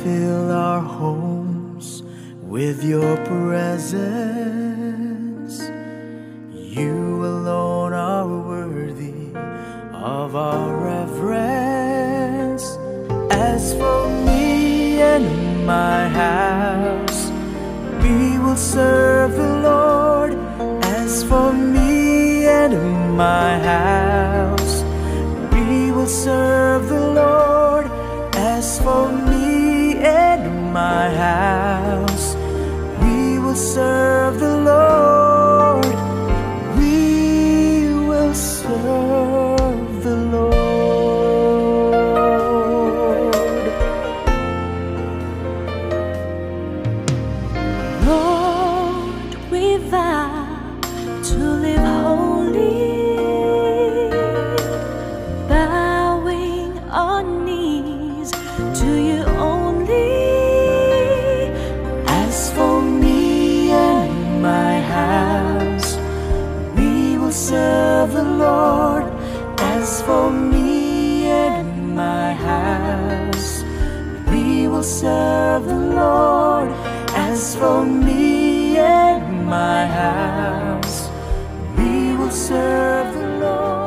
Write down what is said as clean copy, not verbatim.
fill our homes with your presence. You alone are worthy of our reverence. As for me and my house, we will serve the Lord. As for me and my house, we will serve the Lord. As for me and my house, we will serve the Lord. We will serve the Lord. Lord, we vow to live holy, bowing our knees to you only. As for me and my house, we will serve the Lord. As for me and my house, we will serve the Lord. As for me and my house, we will serve the Lord.